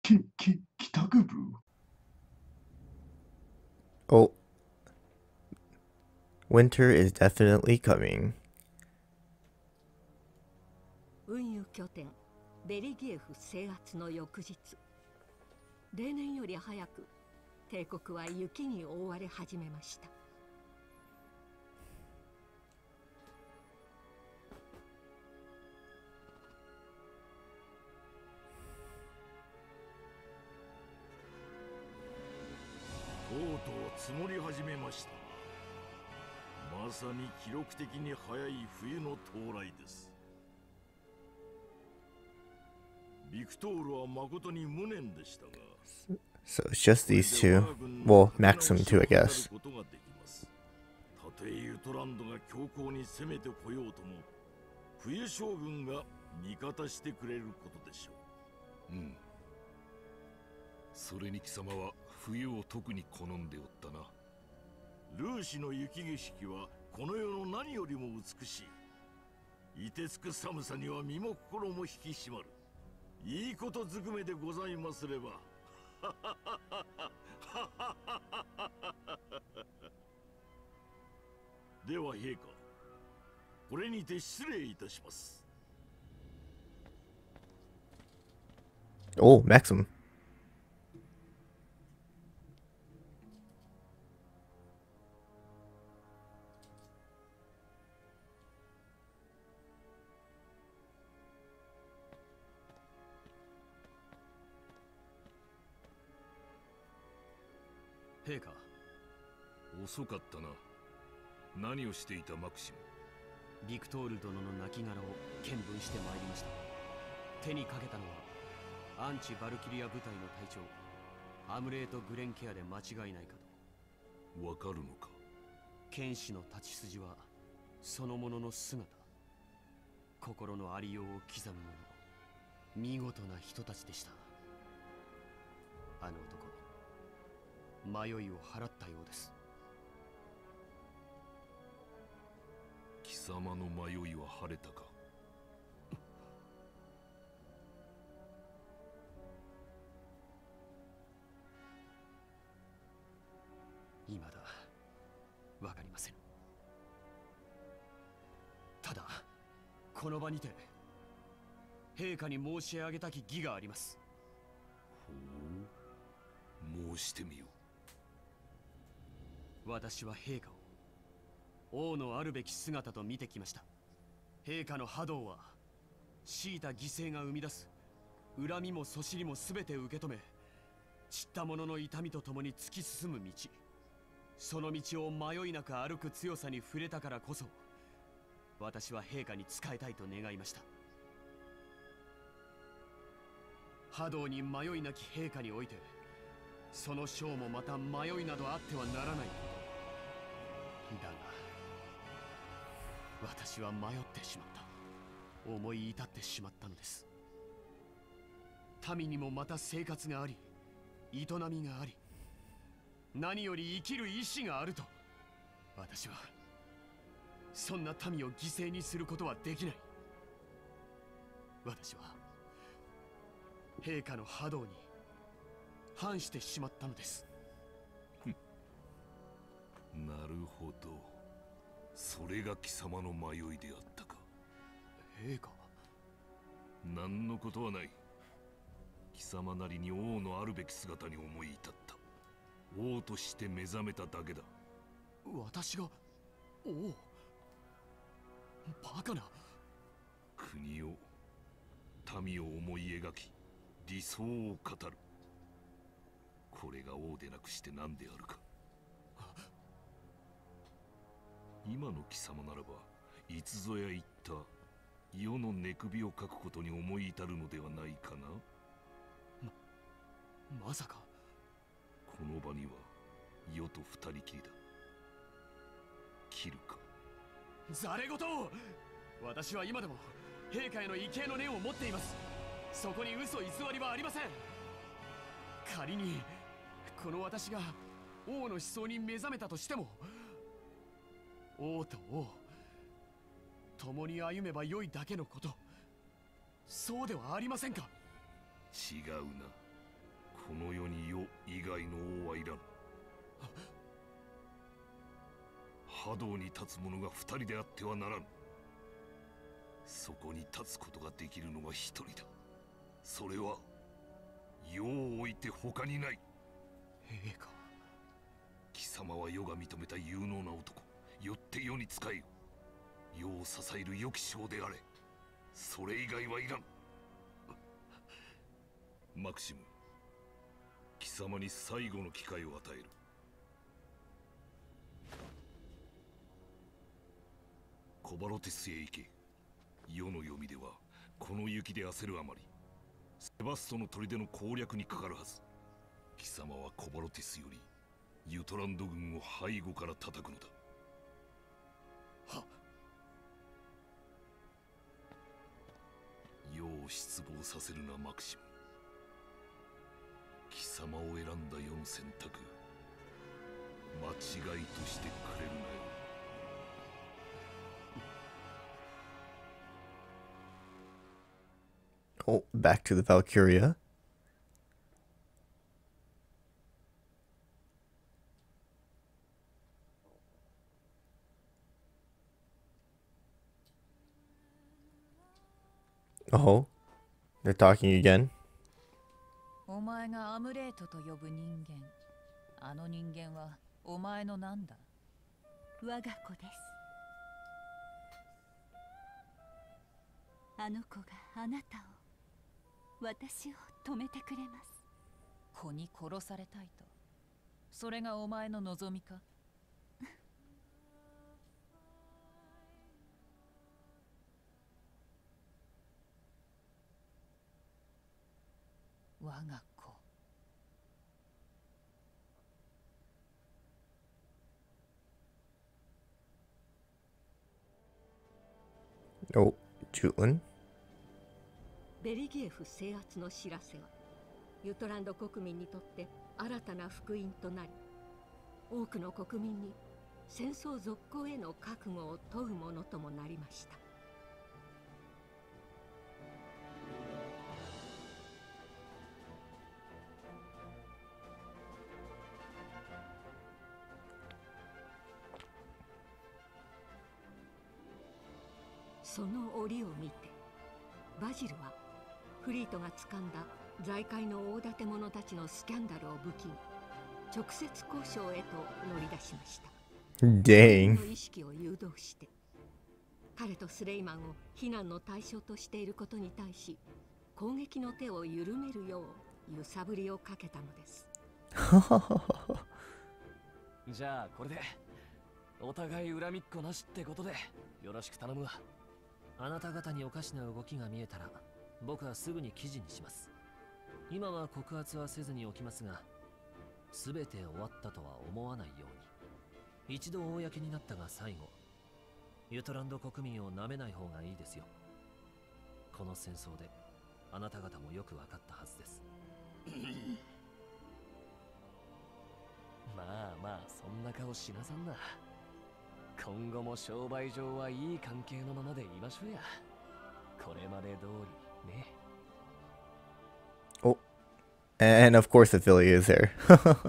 帰宅部。 Oh, winter is definitely coming. 運輸拠点ベリギエフ制圧の翌日、例年より早く帝国は雪に覆われ始めました。 とうとう積もり始めました。まさに記録的に早い冬の到来です。ビクトールは誠に無念でしたが、 So it's just these two. Well, Maxim too, I guess. たとえユトランドが強行に攻めてこようとも、冬将軍が味方してくれることでしょう。うん。それに貴様は冬を特に好んでおったな。ルーシの雪景色はこの世の何よりも美しい。凍てつく寒さには身も心も引き締まる。いいことずくめでございますれば。では陛下、これにて失礼いたします。 Oh, Maxim. 陛下、遅かったな。何をしていたマクシム？ ビクトール殿の亡骸を見聞してまいりました。手にかけたのはアンチ・バルキリア部隊の隊長アムレート・グレンケアで間違いないかと。 わかるのか？ 剣士の立ち筋はそのものの姿、心のありようを刻むもの、見事な人たちでした。あの男、迷いを払ったようです。 貴様の迷いは晴れたか？ 未だわかりません。ただこの場にて陛下に申し上げたき義があります。 ほう、申してみよう。私は陛下を王のあるべき姿と見てきました。陛下の波動は強いた犠牲が生み出す恨みもそしりも全て受け止め、散った者の痛みとともに突き進む道、その道を迷いなく歩く強さに触れたからこそ、私は陛下に仕えたいと願いました。波動に迷いなき陛下において、その将もまた迷いなどあってはならないことだが、私は迷ってしまった。思い至ってしまったのです。民にもまた生活があり、営みがあり、何より生きる意志があると。私はそんな民を犠牲にすることはできない。私は陛下の波動に反してしまったのです。 なるほど、それが貴様の迷いであったか。 陛下、 何のことはない。貴様なりに王のあるべき姿に思い至った。王として目覚めただけだ。 私が王？バカな。 国を、民を思い描き、理想を語る。これが王でなくして何であるか。今の貴様ならば、いつぞや言った世の寝首をかくことに思い至るのではないかな。 まさか。 この場には世と二人きりだ。切るか。 ざれ言！私は今でも陛下への畏敬の念を持っています。そこに嘘偽りはありません。仮にこの私が王の思想に目覚めたとしても、王と王共に歩めば良いだけのこと、そうではありませんか。 違うな。 この世に世以外の王はいらん。波動に立つ者が二人であってはならん。そこに立つことができるのは一人だ。それは世を置いて他にない。 陛下。 貴様は世が認めた有能な男。よって世に仕えよ。世を支える良き将であれ。それ以外はいらん。マクシム、貴様に最後の機会を与える。コバロテスへ行け。世の読みではこの雪で焦るあまりセバストの砦の攻略にかかるはず。貴様はコバロティスよりユトランド軍を背後から叩くのだ。 はっ。 世を失望させるなマクシム。貴様を選んだ世の選択、間違いとしてくれるなよ。 Oh, back to the Valkyria. Oh, they're talking again. お前がアムレートと呼ぶ人間、あの人間はお前のなんだ？ 我が子です。あの子があなたを、私を止めてくれます。 子に殺されたいと。それがお前の望みか？我が子。 Oh, Jutlin. ベリギエフ制圧の知らせはユトランド国民にとって新たな福音となり、多くの国民に戦争続行への覚悟を問うものともなりました。その折を見てバジルはフリートが掴んだ財界の大立者たちのスキャンダルを武器に直接交渉へと乗り出しました。 Dang. の意識を誘導して彼とスレイマンを非難の対象としていることに対し、攻撃の手を緩めるよう揺さぶりをかけたのです。 じゃあこれでお互い恨みっこなしってことでよろしく頼むわ。 あなた方におかしな動きが見えたら僕はすぐに記事にします。今は告発はせずにおきますが、全て終わったとは思わないように。一度公になったが最後、ユトランド国民を舐めない方がいいですよ。この戦争であなた方もよく分かったはずです。 まあまあそんな顔しなさんな。今後も商売上はいい関係のままでいましょうや。これまで通りね。 Oh, and of course Ophelia is there.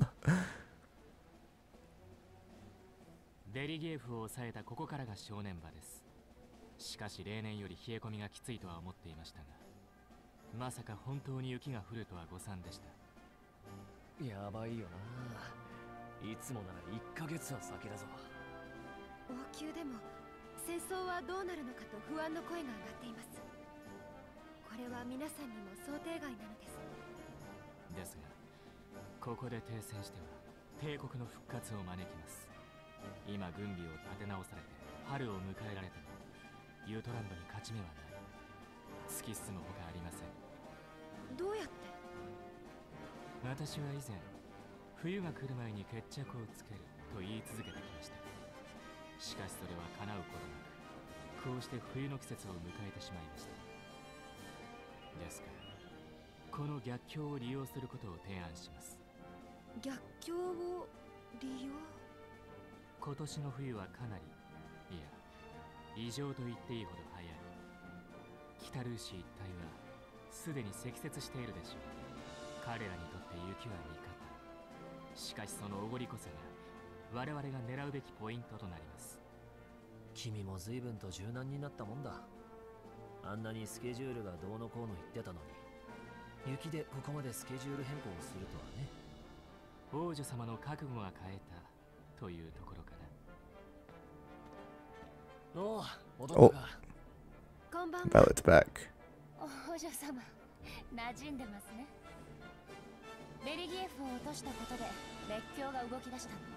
ベリギエフを抑えたここからが正念場です。しかし例年より冷え込みがきついとは思っていましたが、まさか本当に雪が降るとは誤算でした。 やばいよな。いつもなら1ヶ月は先だぞ。 王宮でも戦争はどうなるのかと不安の声が上がっています。これは皆さんにも想定外なのです。 ですがここで停戦しては帝国の復活を招きます。今軍備を立て直されて春を迎えられてもユートランドに勝ち目はない。突き進むほかありません。 どうやって？ 私は以前冬が来る前に決着をつけると言い続けてきました。しかしそれは叶うことなく、こうして冬の季節を迎えてしまいました。ですからこの逆境を利用することを提案します。 逆境を利用？ 今年の冬はかなり、いや異常と言っていいほど早い。北ルーシ一帯はすでに積雪しているでしょう。 彼らにとって雪は味方。しかしそのおごりこそが我々が狙うべきポイントとなります。 君も随分と柔軟になったもんだ。あんなにスケジュールがどうのこうの言ってたのに、雪でここまでスケジュール変更をするとはね。 王女様の覚悟が変えたというところかな。 おう、戻ったか。 こんばんは。 Violet's back. 王女様、馴染んでますね。ベリギエフを落としたことで列強が動き出したの。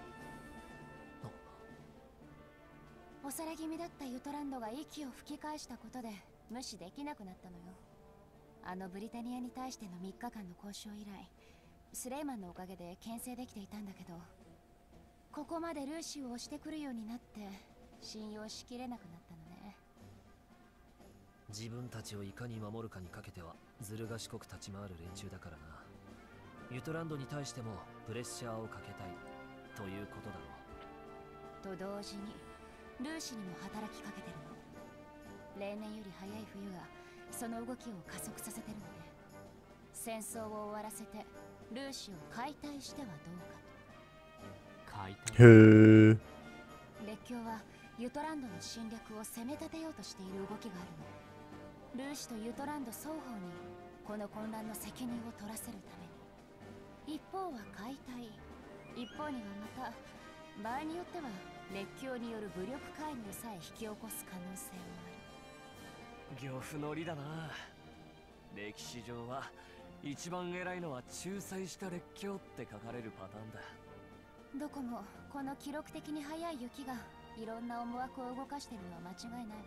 おさら気味だったユトランドが息を吹き返したことで無視できなくなったのよ。あのブリタニアに対しての3日間の交渉以来、スレイマンのおかげで牽制できていたんだけど、ここまでルーシーを押してくるようになって信用しきれなくなったのね。 自分たちをいかに守るかにかけてはずる賢く立ち回る連中だからな。ユトランドに対してもプレッシャーをかけたいということだろう。 と同時にルーシにも働きかけてるの。例年より早い冬がその動きを加速させてるのね。戦争を終わらせてルーシを解体してはどうかと。 解体。 Who? 列強はユトランドの侵略を攻め立てようとしている動きがあるの。ルーシとユトランド双方にこの混乱の責任を取らせるために。一方は解体、一方にはまた場合によっては列強による武力介入さえ引き起こす可能性もある。 漁夫の利だな。歴史上は一番偉いのは仲裁した列強って書かれるパターンだ。 どこもこの記録的に速い雪がいろんな思惑を動かしてるのは間違いないわ。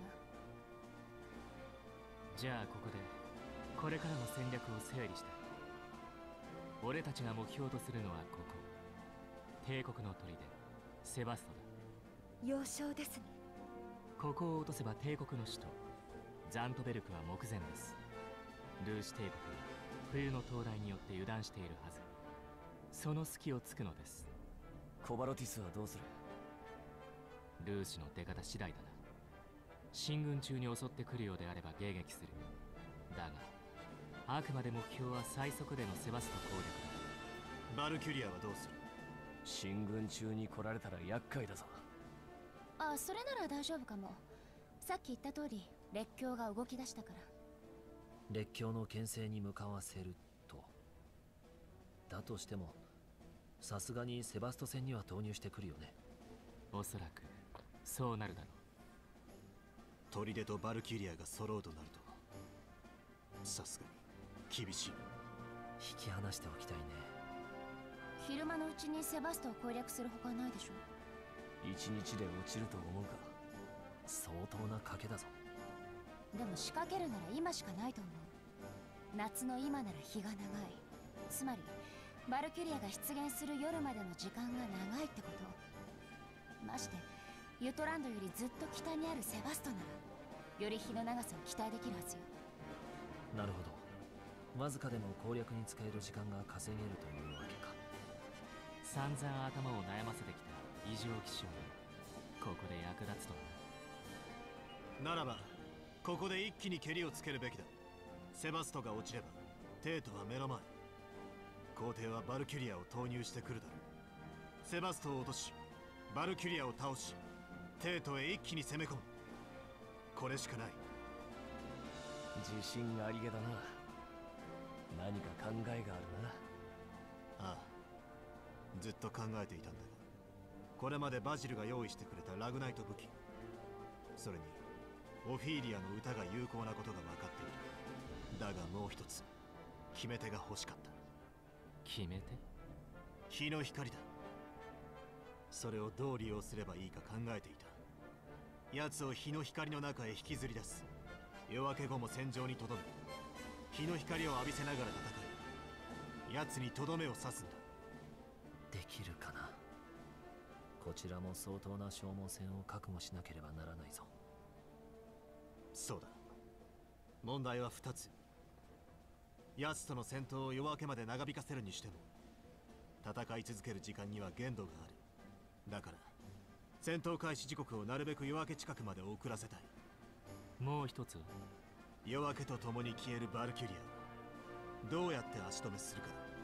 じゃあここでこれからの戦略を整理したい。俺たちが目標とするのはここ、帝国の砦セバストだ。 要衝ですね。 ここを落とせば帝国の首都ザントベルクは目前です。ルーシ帝国は冬の到来によって油断しているはず。その隙を突くのです。 コバロティスはどうする？ ルーシの出方次第だな。進軍中に襲ってくるようであれば迎撃する。だがあくまで目標は最速でのセバスト攻略だ。 バルキュリアはどうする？ 進軍中に来られたら厄介だぞ。 あ、それなら大丈夫かも。さっき言った通り列強が動き出したから。 列強の牽制に向かわせると。だとしてもさすがにセバスト戦には投入してくるよね。 おそらくそうなるだろう。 砦とバルキュリアが揃うとなるとさすがに厳しい。 引き離しておきたいね。 昼間のうちにセバストを攻略するほかないでしょ。 一日で落ちると思うか。相当な賭けだぞ。 でも仕掛けるなら今しかないと思う。夏の今なら日が長い。つまりバルキュリアが出現する夜までの時間が長いってこと。ましてユトランドよりずっと北にあるセバストならより日の長さを期待できるはずよ。 なるほど。わずかでも攻略に使える時間が稼げるというわけか。 散々頭を悩ませてきた異常気象がここで役立つとはならばここで一気にケリをつけるべきだ。セバストが落ちればテートは目の前。皇帝はバルキュリアを投入してくるだろう。セバストを落としバルキュリアを倒しテートへ一気に攻め込む。これしかない。 自信ありげだな。何か考えがあるな。 ああ、ずっと考えていたんだが、これまでバジルが用意してくれたラグナイト武器、それにオフィーリアの歌が有効なことが分かっている。だがもう一つ決め手が欲しかった。 決めて日の光だ。それをどう利用すればいいか考えていた。奴を日の光の中へ引きずり出す。夜明け後も戦場にとどめ、日の光を浴びせながら戦い、奴にとどめを刺すんだ。 できるかな。こちらも相当な消耗戦を覚悟しなければならないぞ。 そうだ。問題は2つ。奴との戦闘を夜明けまで長引かせるにしても、戦い続ける時間には限度がある。だから戦闘開始時刻をなるべく夜明け近くまで遅らせたい。 もう一つ、 夜明けと共に消えるバルキュリアをどうやって足止めするかだ。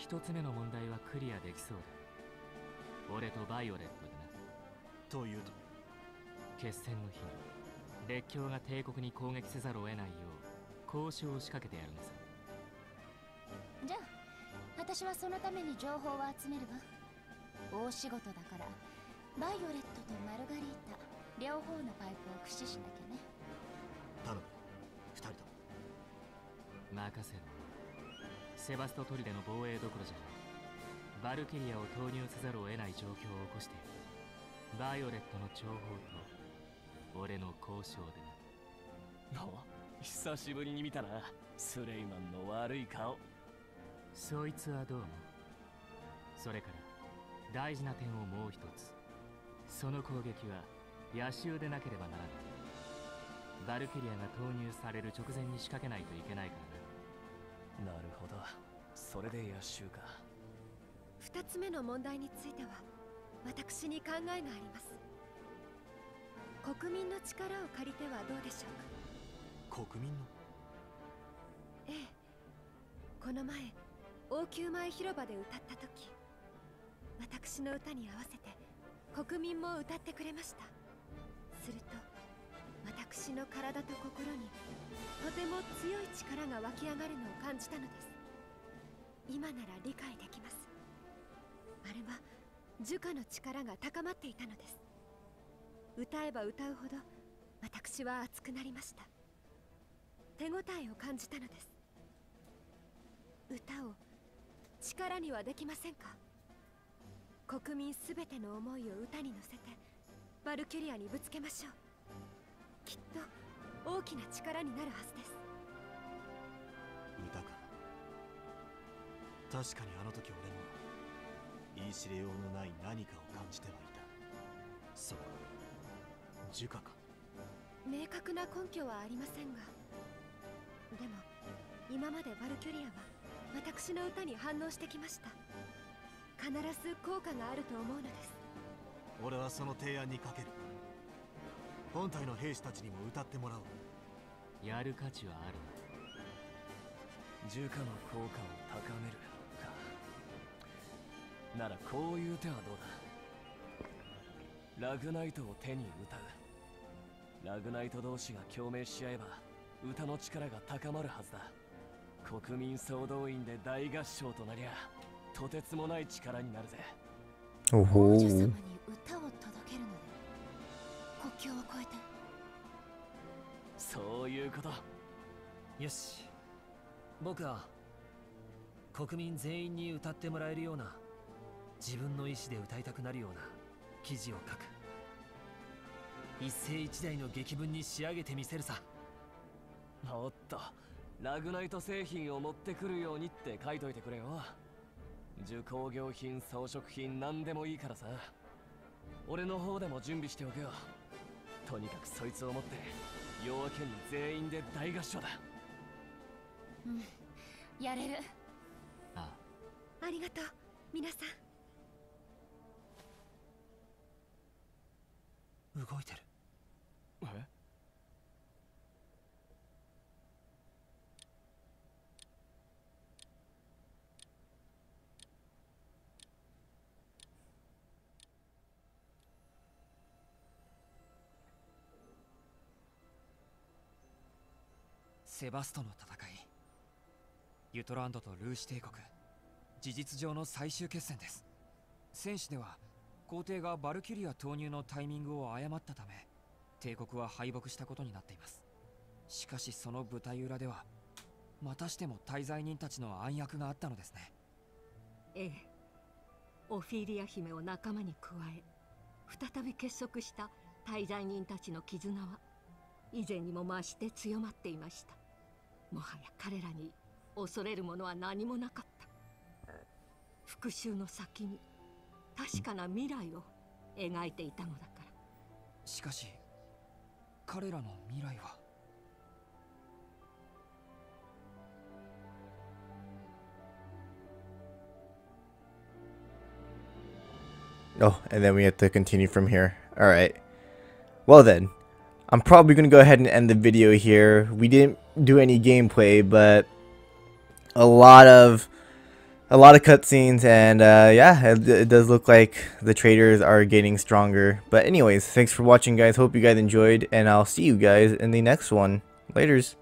一つ目の問題はクリアできそうだ。俺とバイオレットでな。 というと、 決戦の日に列強が帝国に攻撃せざるを得ないよう交渉を仕掛けてやるのさ。 じゃあ私はそのために情報を集めるわ。大仕事だからバイオレットとマルガリータ両方のパイプを駆使しなきゃね。 頼む、二人と。 任せろ。セバスト砦の防衛どころじゃない。バルキリアを投入せざるを得ない状況を起こしている。バイオレットの情報と俺の交渉でな。 久しぶりに見たな、スレイマンの悪い顔。 そいつはどうも。それから大事な点をもう一つ。その攻撃は野襲でなければならない。バルキリアが投入される直前に仕掛けないといけないからな。 なるほど、それで野襲か。 2つ目の問題については私に考えがあります。国民の力を借りてはどうでしょうか。 国民の？ ええ、この前王宮前広場で歌った時、私の歌に合わせて国民も歌ってくれました。すると私の体と心にとても強い力が湧き上がるのを感じたのです。今なら理解できます。あれは儒家の力が高まっていたのです。歌えば歌うほど私は熱くなりました。手応えを感じたのです。歌を力にはできませんか。国民すべての思いを歌に乗せてバルキュリアにぶつけましょう。きっと大きな力になるはずです。 歌か。確かにあの時俺も言い知れようのない何かを感じてはいた。そうか、儒家か。 明確な根拠はありませんが、でも今までバルキュリアは私の歌に反応してきました。必ず効果があると思うのです。 俺はその提案にかける。本体の兵士たちにも歌ってもらおう。 やる価値はある。 儒家の効果を高めるか。ならこういう手はどうだ。ラグナイトを手に歌う。ラグナイト同士が共鳴し合えば歌の力が高まるはずだ。国民総動員で大合唱となりゃとてつもない力になるぜ。 おほ王女様に歌を届けるので国境を越えて。 そういうこと。よし、僕は国民全員に歌ってもらえるような、自分の意志で歌いたくなるような記事を書く。一世一代の劇文に仕上げてみせるさ。おっと、ラグナイト製品を持ってくるようにって書いといてくれよ。重工業品、装飾品、何でもいいからさ。俺の方でも準備しておけよ。とにかくそいつを持って夜明けに全員で大合唱だ。 うん、やれる。 あありがとう皆さん。 動いてる。え？ セバストの戦い、ユトランドとルーシ帝国、事実上の最終決戦です。戦史では皇帝がバルキュリア投入のタイミングを誤ったため帝国は敗北したことになっています。しかしその舞台裏ではまたしても大罪人たちの暗躍があったのですね。 ええ、オフィリア姫を仲間に加え再び結束した大罪人たちの絆は以前にも増して強まっていました。もはや彼らに恐れるものは何もなかった。復讐の先に確かな未来を描いていたのだから。 しかし彼らの未来は。 Oh, and then we have to continue from here. Alright. Well then, I'm probably going to go ahead and end the video here. We didn't do any gameplay, but a lot of a lot of cutscenes, and yeah, it does look like the traders are getting stronger. But anyways, thanks for watching, guys. Hope you guys enjoyed, and I'll see you guys in the next one. Laters.